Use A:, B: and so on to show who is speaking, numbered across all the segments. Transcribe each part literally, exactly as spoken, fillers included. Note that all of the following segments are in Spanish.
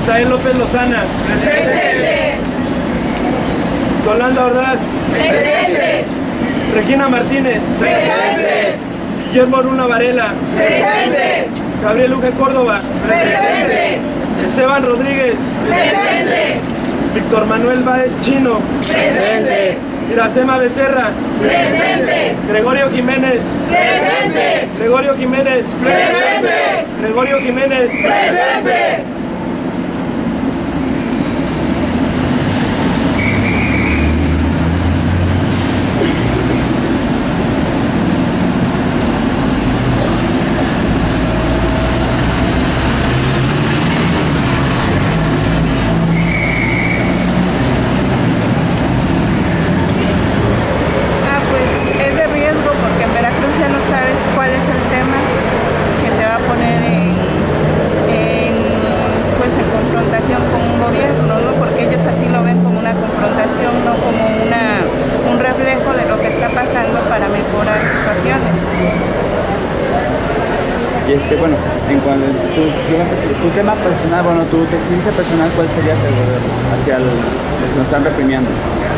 A: Asael López Lozana.
B: Presente.
A: Yolanda Ordaz.
B: Presente.
A: Regina Martínez.
B: Presente.
A: Guillermo Luna Varela.
B: Presente.
A: Gabriel Luque Córdoba.
B: Presente.
A: Esteban Rodríguez.
B: Presente.
A: Víctor Manuel Báez Chino.
B: Presente.
A: Iracema Becerra.
B: Presente.
A: Gregorio Jiménez.
B: Presente.
A: Gregorio Jiménez.
B: Presente.
A: Gregorio Jiménez.
B: Presente.
C: Y este, bueno, en cuanto a tu, tu, tu tema personal, bueno, tu experiencia personal, ¿cuál sería hacia el gobierno, hacia el, los que nos están reprimiendo?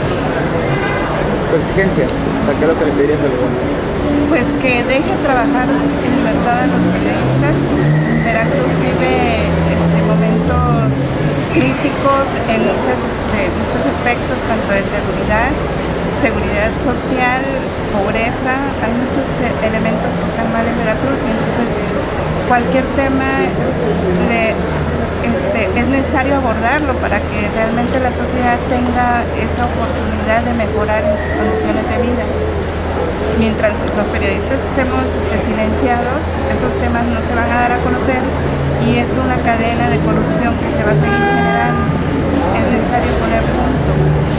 C: Tu exigencia, o sea, ¿qué es lo que le pedirías al gobierno?
D: Pues que deje trabajar en libertad a los periodistas. Veracruz vive este, momentos críticos en muchas, este, muchos aspectos, tanto de seguridad, seguridad social, pobreza. Hay muchos elementos que están mal en Veracruz y entonces cualquier tema le, este, es necesario abordarlo para que realmente la sociedad tenga esa oportunidad de mejorar en sus condiciones de vida. Mientras los periodistas estemos este, silenciados, esos temas no se van a dar a conocer y es una cadena de corrupción que se va a seguir generando. Es necesario poner punto.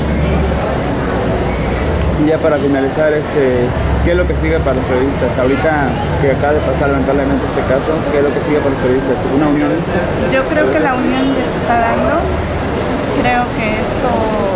C: Y ya para finalizar, este, ¿qué es lo que sigue para los periodistas? Ahorita que acaba de pasar lamentablemente este caso, ¿qué es lo que sigue para los periodistas? ¿Una unión?
D: Yo creo que la unión ya se está dando. Creo que esto,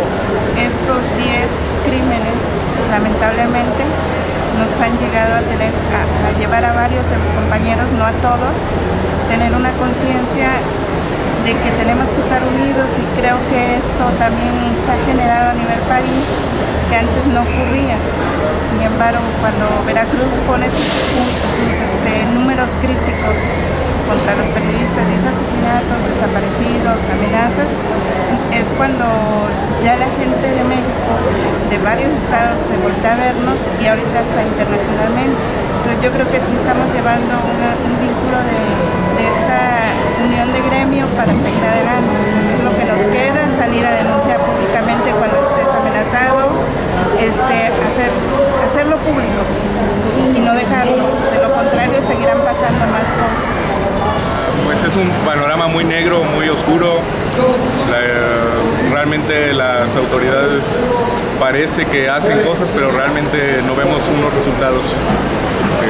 D: estos diez crímenes, lamentablemente, nos han llegado a, tener, a, a llevar a varios de los compañeros, no a todos, tener una conciencia de que tenemos que estar unidos y creo que esto también se ha generado a nivel país, que antes no ocurría. Sin embargo, cuando Veracruz pone sus, sus este, números críticos contra los periodistas, dice asesinatos, desaparecidos, amenazas, es cuando ya la gente de México, de varios estados, se voltea a vernos y ahorita hasta internacionalmente. Entonces yo creo que sí estamos llevando una, un vínculo de, de esta unión de gremio para seguir adelante. Es lo que nos queda, salir a denunciar públicamente cuando estés amenazado, este, hacer, hacerlo público y no dejarnos. De lo contrario seguirán pasando más cosas.
E: Pues es un panorama muy negro, muy oscuro. La, realmente las autoridades parece que hacen cosas, pero realmente no vemos unos resultados este,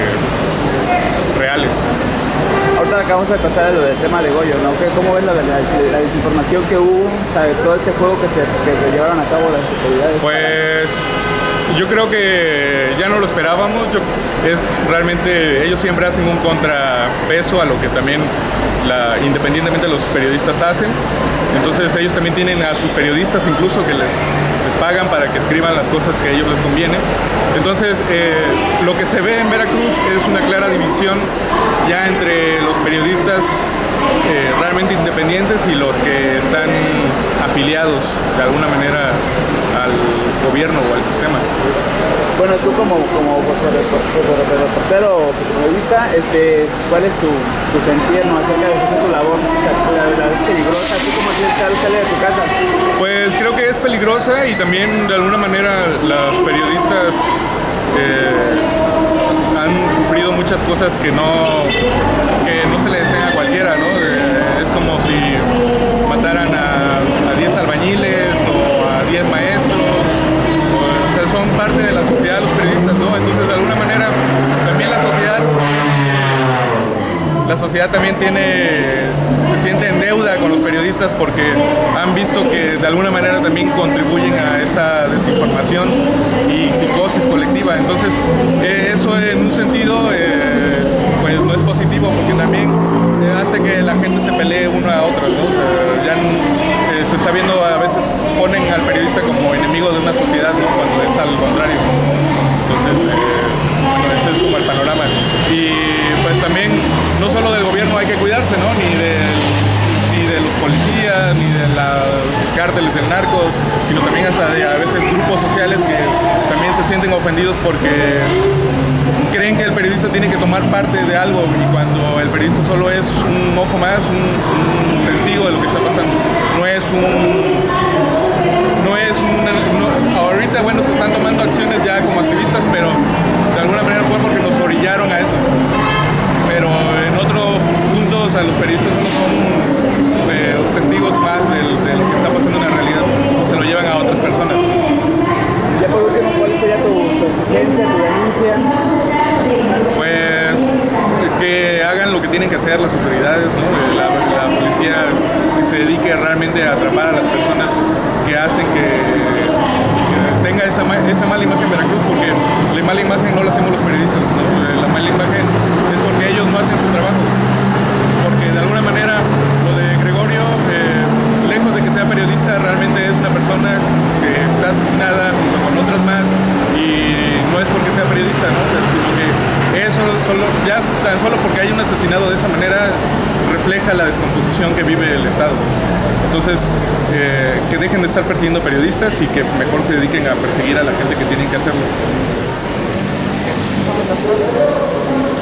E: reales.
C: Ahorita acabamos de pasar lo del tema de Goyo, ¿no? ¿Cómo ves la, la, la desinformación que hubo, o sea, de todo este juego que se, que se llevaron a cabo las autoridades?
E: Pues yo creo que ya no lo esperábamos. Yo, es realmente ellos siempre hacen un contrapeso a lo que también la, independientemente los periodistas hacen. Entonces ellos también tienen a sus periodistas incluso que les, les pagan para que escriban las cosas que a ellos les conviene. Entonces eh, lo que se ve en Veracruz es una clara división ya entre los periodistas eh, realmente independientes y los que están afiliados de alguna manera al gobierno o al sistema.
C: Bueno, tú como, como reportero o periodista, este, ¿cuál es tu, tu sentir, ¿no? acerca de hacer tu labor? O sea, la verdad es peligrosa, ¿tú cómo sales de tu casa?
E: Pues creo que es peligrosa y también de alguna manera los periodistas eh, han sufrido muchas cosas que no, que no se le desean a cualquiera, ¿no? Eh, es como si mataran a, a diez albañiles o a diez maestros. O sea, son parte de la sociedad los periodistas, ¿no? Entonces, de alguna manera, también la sociedad, la sociedad también tiene, se siente en deuda con los periodistas porque han visto que de alguna manera también contribuyen a esta desinformación y psicosis colectiva. Entonces, eh, eso en un sentido, eh, pues no es positivo porque también hace que la gente se pelee uno a otro, ¿no? O sea, ya está viendo, a veces ponen al periodista como enemigo de una sociedad, ¿no? Cuando es al contrario. Entonces, eh, bueno, ese es como el panorama. Y pues también, no solo del gobierno hay que cuidarse, ¿no? Ni del, ni de los policías, ni de los cárteles del narco, sino también hasta de a veces grupos sociales que también se sienten ofendidos porque creen que el periodista tiene que tomar parte de algo, y cuando el periodista solo es un ojo más, un, un testigo de lo que está pasando, no es un... no es una... no, ahorita, bueno, se están tomando acciones ya como activistas, pero de alguna manera fue porque nos orillaron a eso. Pero en otros puntos, a los periodistas solo son eh, testigos más de, de lo que está pasando en la realidad, y se lo llevan a otras personas.
C: Ya por último, ¿cuál sería tu, tu exigencia, tu denuncia?
E: Pues que hagan lo que tienen que hacer las autoridades, ¿no? la, la policía que se dedique realmente a atrapar a las personas que hacen que, que tenga esa, esa mala imagen de Veracruz, porque la mala imagen no la hacemos los periodistas, ¿no? La mala imagen es porque ellos no hacen su trabajo, porque de alguna manera lo de Gregorio, eh, lejos de que sea periodista, realmente es una persona que está asesinada junto con otras más, y no es porque sea periodista, ¿no? Sino que eso solo, ya tan solo porque hay un asesinado de esa manera, refleja la descomposición que vive el Estado. Entonces, eh, que dejen de estar persiguiendo periodistas y que mejor se dediquen a perseguir a la gente que tienen que hacerlo.